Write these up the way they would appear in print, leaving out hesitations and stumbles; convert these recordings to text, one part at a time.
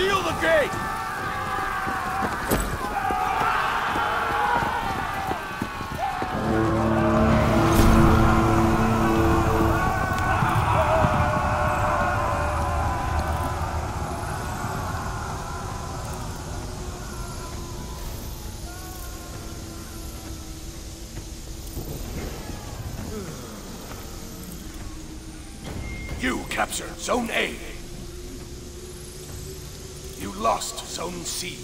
Seal the gate! You captured Zone A. You lost Zone C.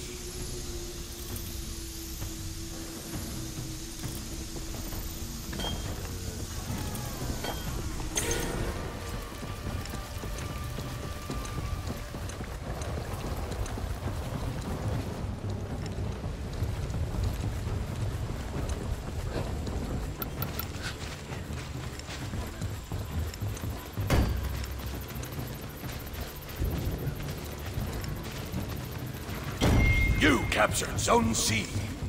You captured Zone C.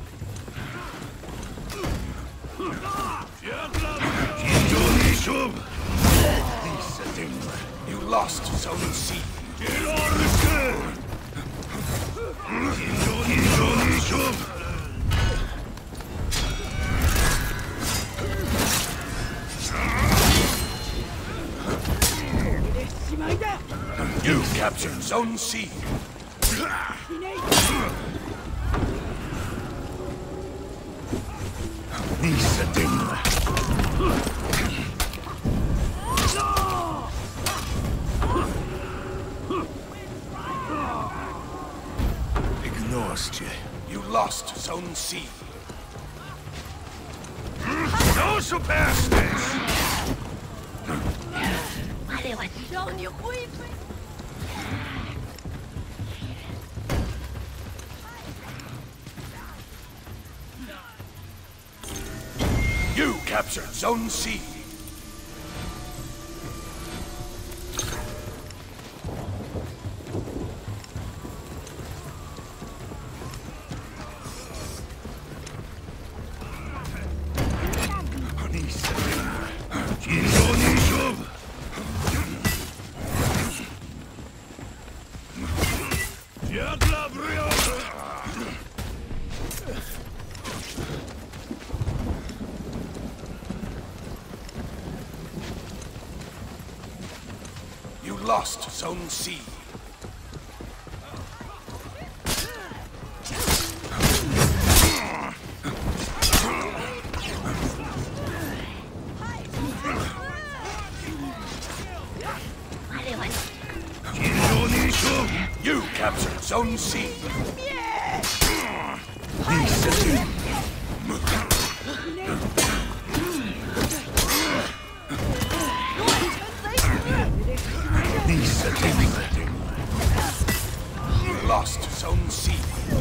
You lost Zone C. You captured Zone C. Ignored. You lost Zone C. No superstitious! 让你灰飞。 You captured Zone C. You lost Zone C. You captured Zone C. You lost Zone C.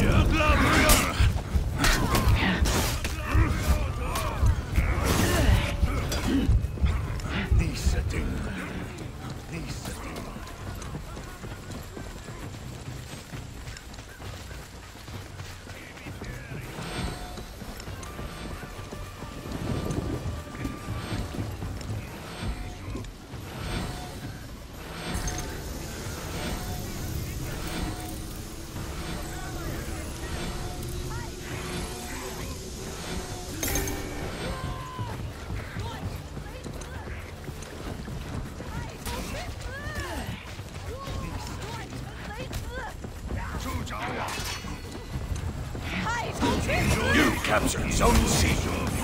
You captured Zone C.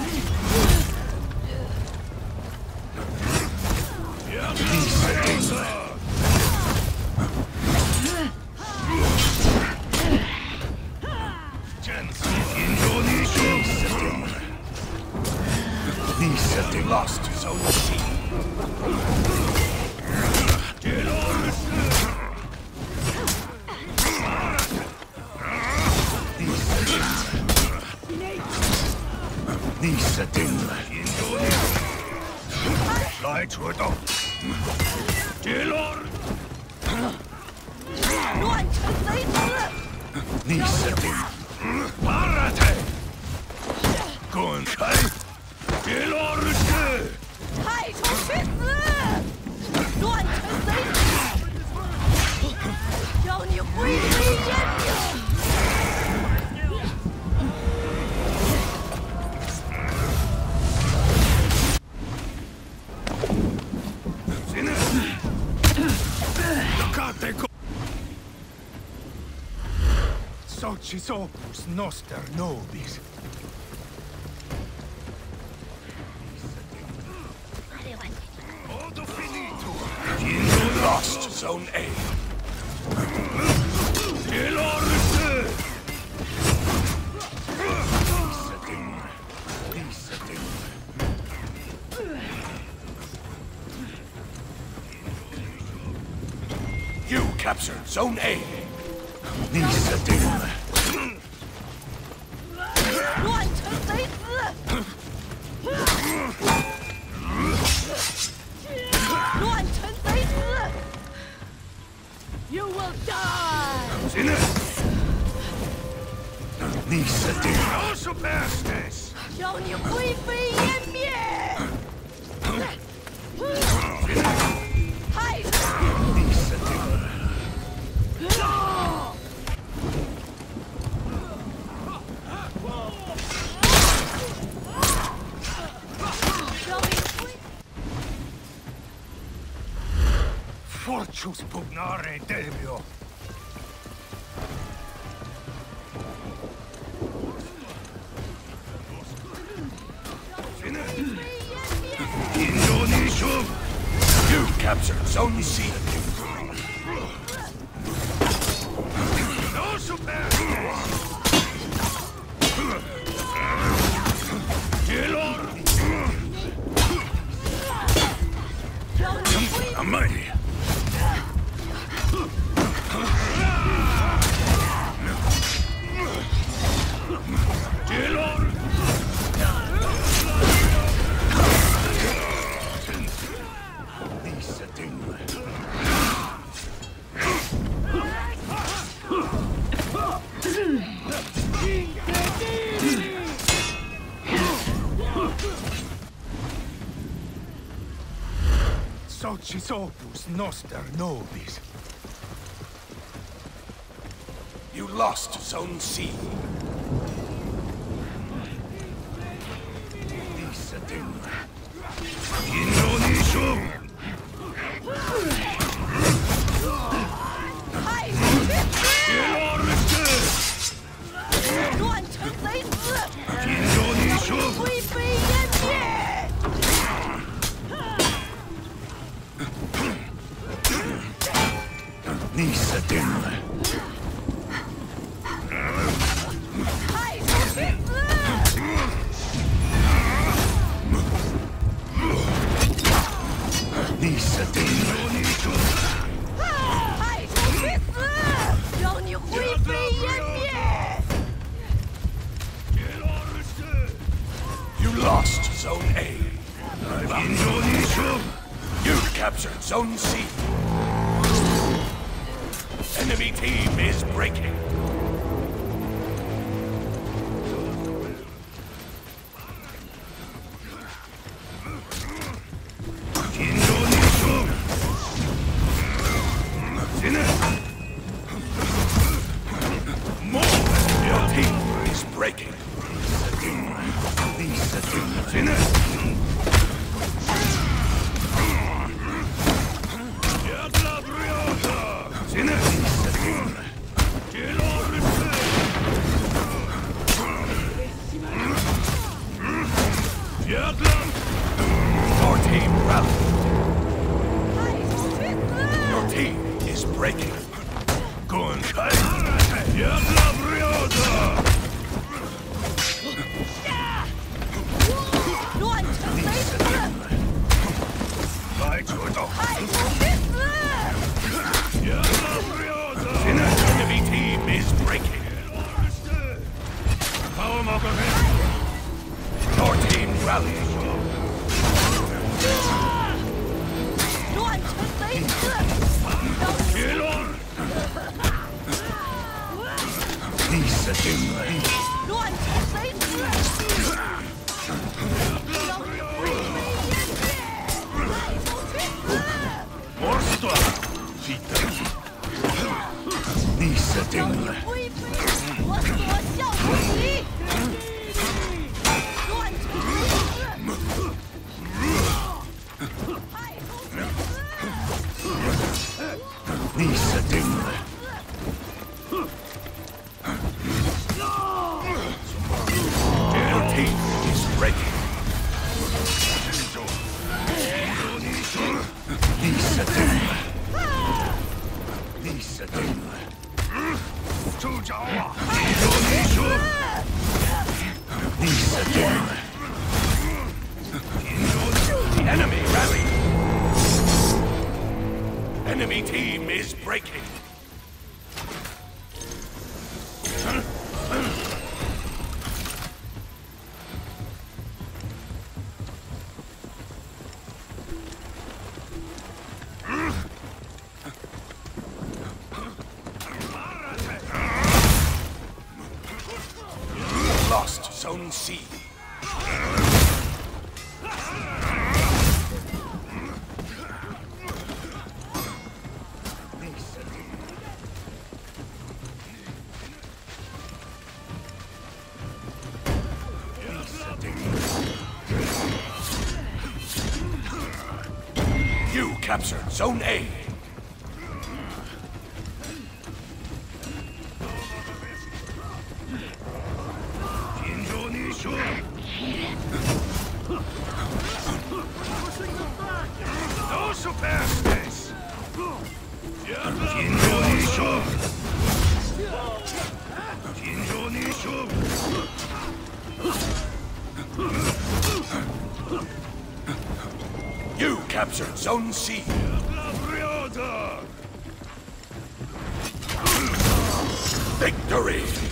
Lost Zone C. 来扯到，跌落， 乱臣贼子！ 你死定了！巴拉泰，滚开！跌落日去！ 太冲去死！乱臣贼子！让你灰飞 Fate co... Socis opus noster nobis. Modo finito. You lost Zone A. Elorse. You captured Zone A. Lisa Ding. 乱臣贼子！乱臣贼子 ！You will die！ Sinne. Lisa Ding. Also bastes. 让你灰飞烟灭！害他！ Lisa Ding. 让你灰。 Fortius pugnare debio. Indonesia. You captured Zone C. Also bastes. Elor. 让你灰。 Amai. Elor. Lisa Ding. Socis opus noster nobis. You lost Zone C. Lisa Ding. Indonesia. 害他！ Elorse. 乱臣贼子！ Indonesia. 灰飞烟灭！ Lisa Ding. 害他去死！ Lisa Ding. 害他去死！让你灰飞烟灭！ Elorse. You lost Zone A. Indonesia. You captured Zone C. Enemy team is breaking. Indonesia. Sinne. More. Your team is breaking. Lisa Ding. Sinne. Jävla bröda. Sinne. Lisa Ding. Elorse. Jävla. Your team rallied. 害他去死！ Your team is breaking. Кончай. Jävla bröda. 乱臣贼子！ 来出动。 害他去死！ Jävla bröda. Enemy team is breaking. Elorse. Kaumakare. Your team rallied. 乱臣贼子！让你 Elor. Lisa Ding. 乱臣贼子！让你灰飞烟灭！害他去死！ Morsto. Lisa 让 Ding. 你灰飞，我所向无敌！乱臣贼子！害他去死！ Visa dem. Your team is ready. Visa dem. Visa dem. Visa dem. The enemy rallied. Enemy team is breaking. Lost Zone C. You captured Zone A. No superstitious. You captured Zone C. Victory!